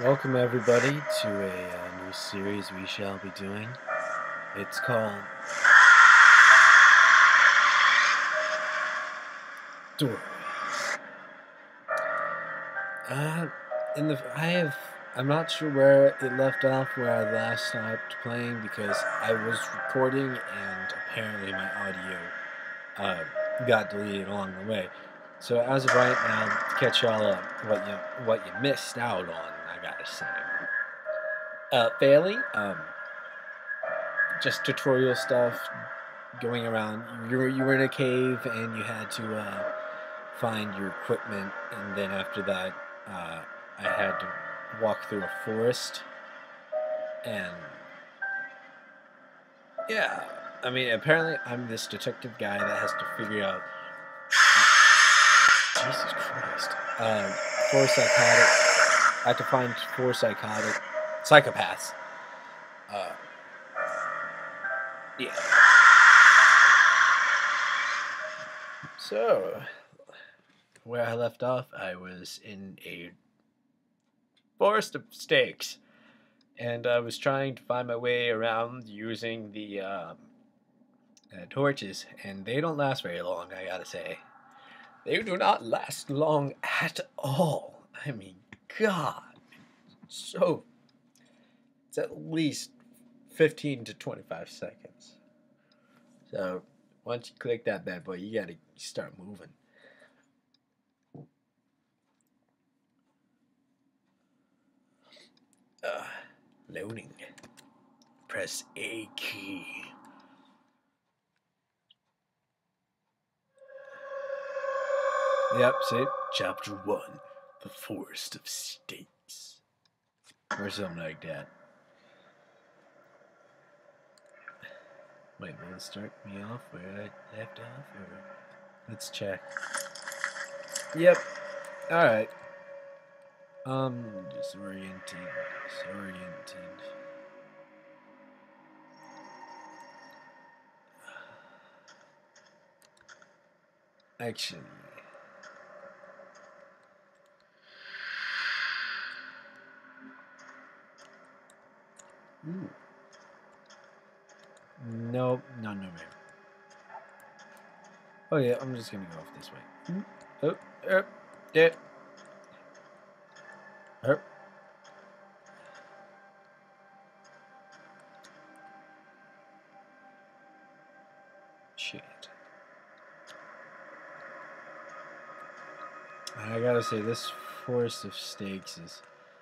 Welcome everybody to a new series we shall be doing. It's called Doorways. Uh, I'm not sure where it left off where I last stopped playing because I was recording and apparently my audio got deleted along the way. So as of right now, to catch y'all up, what you missed out on, I gotta say. Failing, just tutorial stuff, going around. You were in a cave and you had to find your equipment, and then after that, I had to walk through a forest, and yeah, I mean, apparently I'm this detective guy that has to figure out. Jesus Christ! Four psychotic. I had to find four psychopaths. Uh, yeah. So, where I left off, I was in a forest of stakes, and I was trying to find my way around using the torches, and they don't last very long, I gotta say. They do not last long at all. I mean, God. So, it's at least 15 to 25 seconds. So, once you click that bad boy, you gotta start moving. Loading. Press A key. Yep, see? Chapter 1. The Forest of Stakes. Or something like that. Wait, will it start me off where I left off? Or let's check. Yep. Alright. Disoriented. Actually. Ooh. Nope, no, man. Oh yeah, I'm just gonna go off this way. Oh, yeah. Shit. I gotta say, this Forest of Stakes is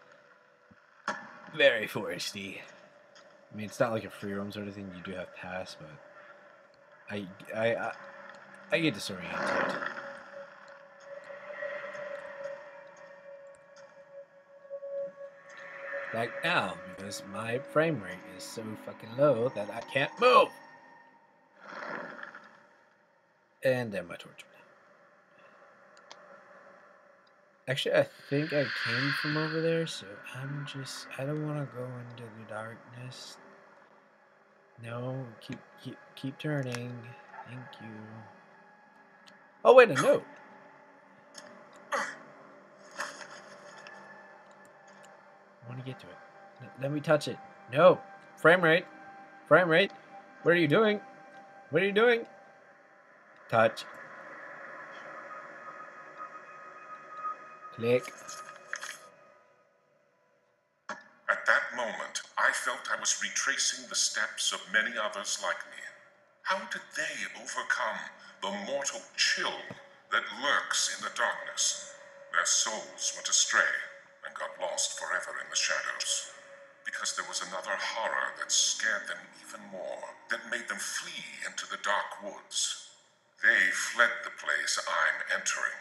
very foresty. I mean, it's not like a free roam sort of thing. You do have pass, but I get disoriented. Like now, because my frame rate is so fucking low that I can't move. And then my torch went out. Actually, I think I came from over there, so I don't want to go into the darkness. No, keep turning. Thank you. Oh wait, a note. I want to get to it. Let me touch it. No, frame rate. What are you doing? Touch. Click. At that moment, I felt I was retracing the steps of many others like me. How did they overcome the mortal chill that lurks in the darkness? Their souls went astray and got lost forever in the shadows. Because there was another horror that scared them even more, that made them flee into the dark woods. They fled the place I'm entering.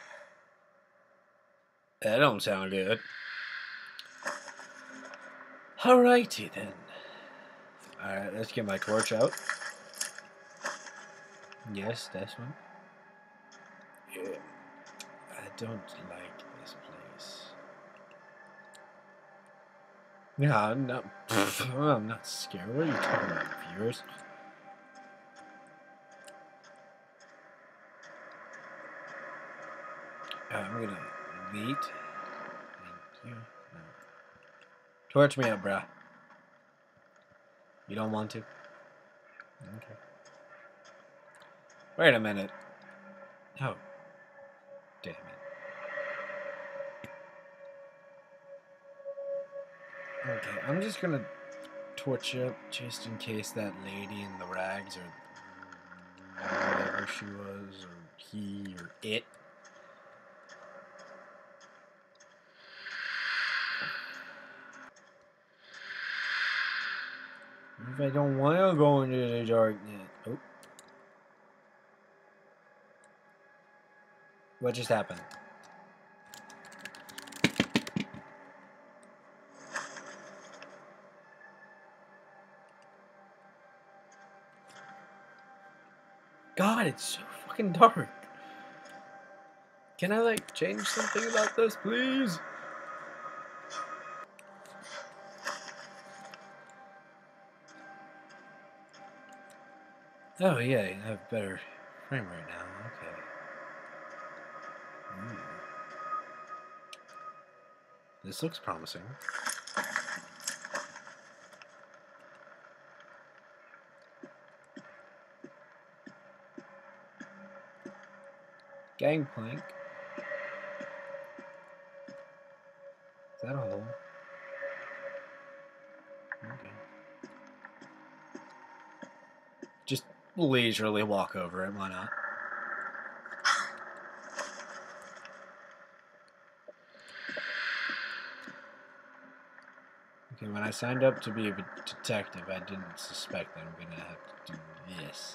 That don't sound good. Alrighty then. Alright, let's get my torch out. Yes, that's one. Yeah. I don't like this place. Yeah, I'm not scared. What are you talking about, viewers? I'm gonna delete. Thank you. No. Torch me up, bruh. You don't want to? Okay. Wait a minute. Oh. Damn it. Okay, I'm just gonna torch you up just in case that lady in the rags or whatever she was, or he, or it. If I don't want to go into the darkness. Oh. What just happened? God, it's so fucking dark. Can I, like, change something about this, please? Oh, yeah, I have better frame right now. Okay. This looks promising. Gangplank. Is that a hole? Okay. Just leisurely walk over it, why not? Okay, when I signed up to be a detective, I didn't suspect that I'm gonna have to do this.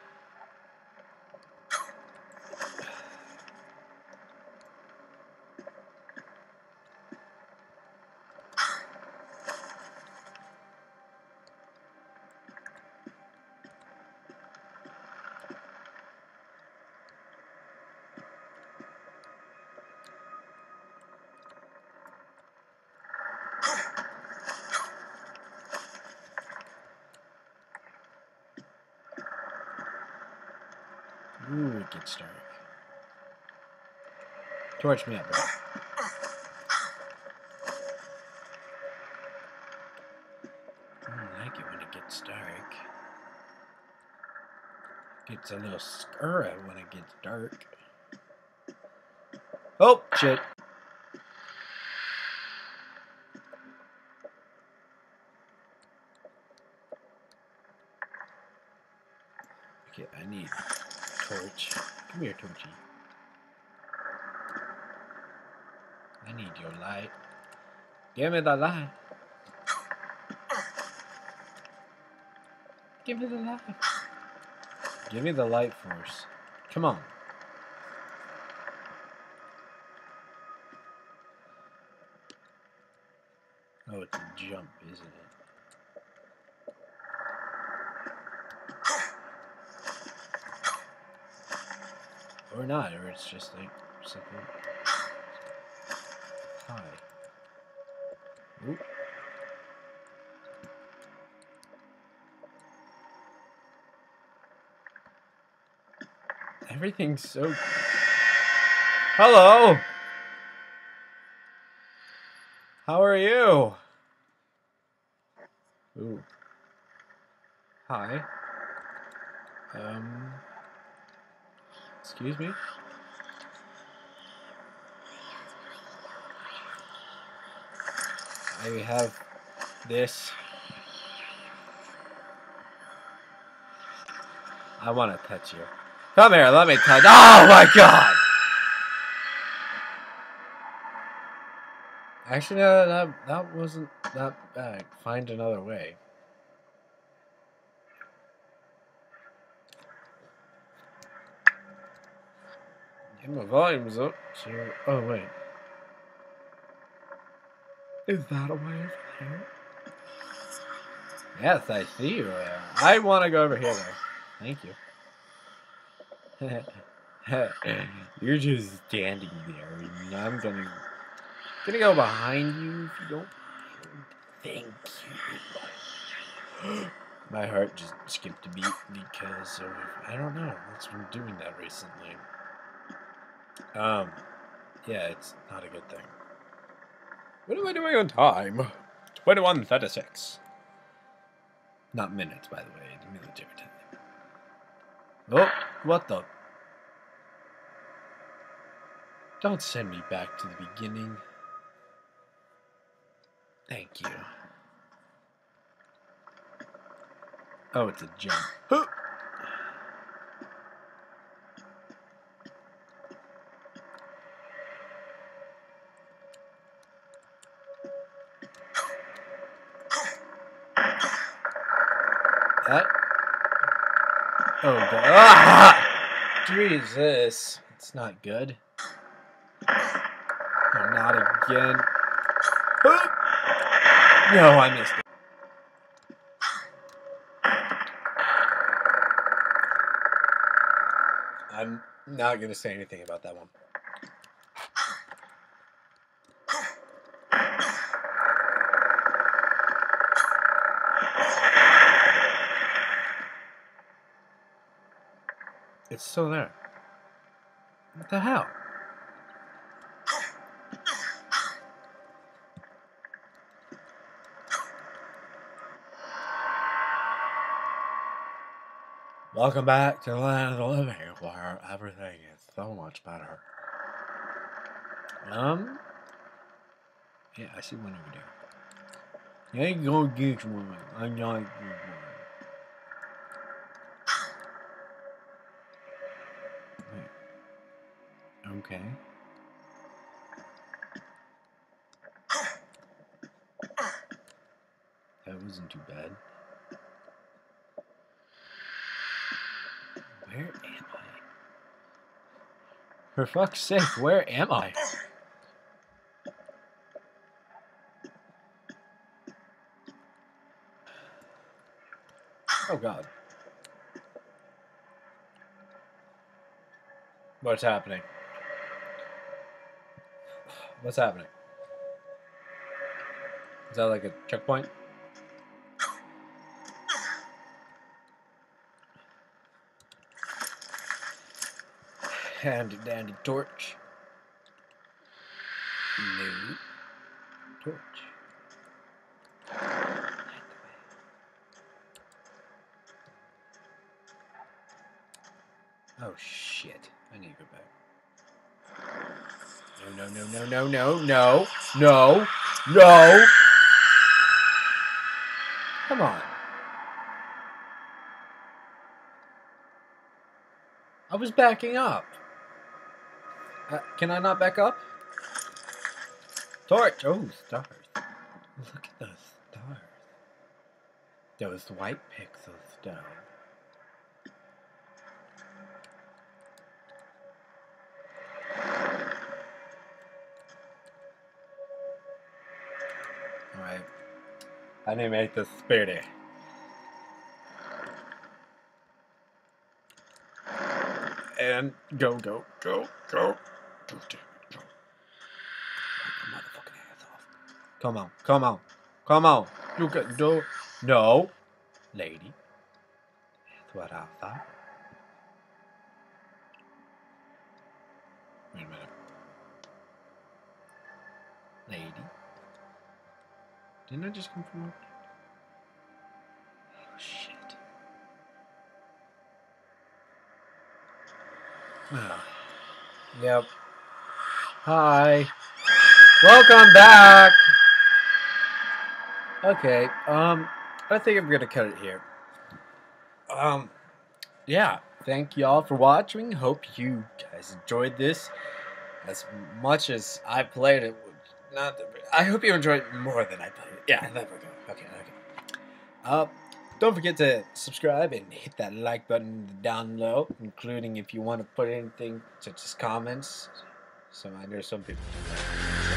Ooh, it gets dark. Torch me up, bro. I don't like it when it gets dark. Gets a little scurry when it gets dark. Oh, shit. Okay, I need torch. Come here, Torchy. I need your light. Give me the light. Give me the light. Give me the light force. Come on. Oh, it's a jump, isn't it? Or not, or it's just like simple. Hi. Oop. Everything's so... Hello! How are you? Ooh. Hi. Excuse me? I have this. I want to touch you. Come here, let me touch. Oh my god! Actually, no, that wasn't that bad. Find another way. Get my volumes up. So, oh wait. Is that a way over there? Yes, I see you there. I want to go over here though. Thank you. You're just standing there, and I'm gonna go behind you if you don't mind. Thank you. My heart just skipped a beat because of, I don't know, it's been doing that recently. Yeah, it's not a good thing. What am I doing on time? 21:36. Not minutes, by the way. It's military time. Oh, what the? Don't send me back to the beginning. Thank you. Oh, it's a jump. Huh. That? Oh, God. Ah! Jesus. It's not good. No, not again. No, I missed it. I'm not going to say anything about that one. It's still there. What the hell? Welcome back to the land of the living, where everything is so much better. Yeah, I see one over there. You ain't gonna get one. I'm not get one. Wait. Okay. That wasn't too bad. Where am I? For fuck's sake, where am I? Oh God. What's happening? What's happening? Is that like a checkpoint? Handy dandy torch. No. Torch. Oh shit. I need to go back. No, no, no, no, no, no, no, no, no. Come on. I was backing up. Can I not back up? Torch. Oh, stars. Look at those stars. Those white pixel stars. Alright. I need to make this speedy. And go, go, go, go. Go, damn it, go. Wipe my motherfucking ass off. Come on, come on, come on. You can do. No, lady. That's what I thought. Wait a minute. Lady. Didn't I just come from over there? Oh, shit. Oh. Yep. Hi. Welcome back. Okay, I think I'm gonna cut it here. Yeah, thank y'all for watching. Hope you guys enjoyed this as much as I played it. Not, I hope you enjoyed it more than I played it. Yeah, there we go. Okay, okay. Don't forget to subscribe and hit that like button down low, including if you want to put anything such as comments. So I know some people do that.